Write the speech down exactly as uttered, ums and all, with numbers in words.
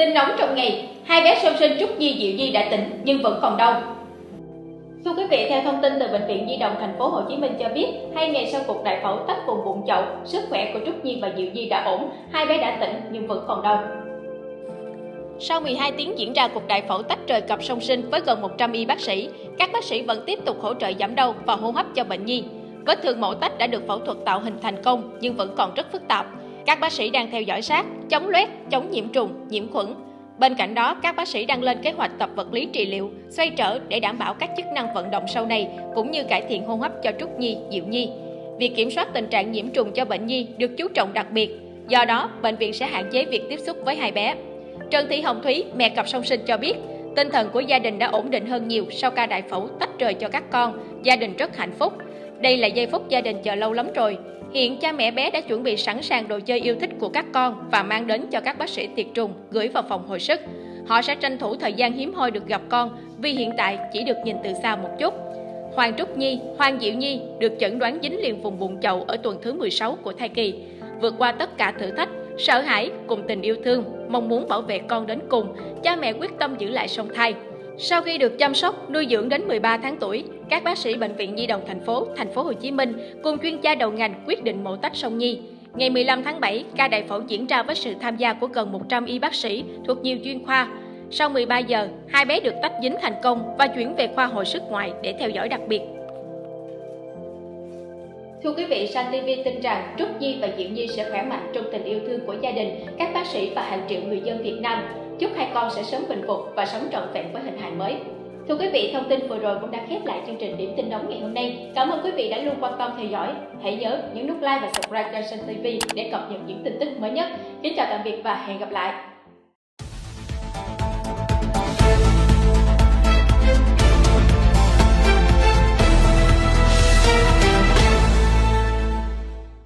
Tin nóng trong ngày, hai bé song sinh Trúc Nhi, Diệu Nhi đã tỉnh nhưng vẫn còn đau. Thưa quý vị, theo thông tin từ Bệnh viện Nhi đồng Thành phố Hồ Chí Minh cho biết, hai ngày sau cuộc đại phẫu tách vùng bụng chậu, sức khỏe của Trúc Nhi và Diệu Nhi đã ổn, hai bé đã tỉnh nhưng vẫn còn đau. Sau mười hai tiếng diễn ra cuộc đại phẫu tách rời cặp song sinh với gần một trăm y bác sĩ, các bác sĩ vẫn tiếp tục hỗ trợ giảm đau và hô hấp cho bệnh nhi. Vết thương mổ tách đã được phẫu thuật tạo hình thành công nhưng vẫn còn rất phức tạp. Các bác sĩ đang theo dõi sát, chống loét, chống nhiễm trùng, nhiễm khuẩn. Bên cạnh đó, các bác sĩ đang lên kế hoạch tập vật lý trị liệu, xoay trở để đảm bảo các chức năng vận động sau này, cũng như cải thiện hô hấp cho Trúc Nhi, Diệu Nhi. Việc kiểm soát tình trạng nhiễm trùng cho bệnh nhi được chú trọng đặc biệt. Do đó, bệnh viện sẽ hạn chế việc tiếp xúc với hai bé. Trần Thị Hồng Thúy, mẹ cặp song sinh cho biết, tinh thần của gia đình đã ổn định hơn nhiều sau ca đại phẫu tách rời cho các con. Gia đình rất hạnh phúc. Đây là giây phút gia đình chờ lâu lắm rồi. Hiện cha mẹ bé đã chuẩn bị sẵn sàng đồ chơi yêu thích của các con và mang đến cho các bác sĩ tiệt trùng gửi vào phòng hồi sức. Họ sẽ tranh thủ thời gian hiếm hoi được gặp con vì hiện tại chỉ được nhìn từ xa một chút. Hoàng Trúc Nhi, Hoàng Diệu Nhi được chẩn đoán dính liền vùng bụng chậu ở tuần thứ mười sáu của thai kỳ. Vượt qua tất cả thử thách, sợ hãi cùng tình yêu thương, mong muốn bảo vệ con đến cùng, cha mẹ quyết tâm giữ lại song thai. Sau khi được chăm sóc, nuôi dưỡng đến mười ba tháng tuổi, các bác sĩ Bệnh viện Nhi đồng Thành phố, Thành phố Hồ Chí Minh cùng chuyên gia đầu ngành quyết định mổ tách song nhi. Ngày mười lăm tháng bảy, ca đại phẫu diễn ra với sự tham gia của gần một trăm y bác sĩ thuộc nhiều chuyên khoa. Sau mười ba giờ, hai bé được tách dính thành công và chuyển về khoa hồi sức ngoại để theo dõi đặc biệt. Thưa quý vị, Sun ti vi tin rằng Trúc Nhi và Diệu Nhi sẽ khỏe mạnh trong tình yêu thương của gia đình, các bác sĩ và hàng triệu người dân Việt Nam. Chúc hai con sẽ sớm bình phục và sống trọn vẹn với hình hài mới. Thưa quý vị, thông tin vừa rồi cũng đã khép lại chương trình Điểm tin nóng ngày hôm nay. Cảm ơn quý vị đã luôn quan tâm theo dõi. Hãy nhớ nhấn nút like và subscribe kênh Sun ti vi để cập nhật những tin tức mới nhất. Kính chào tạm biệt và hẹn gặp lại.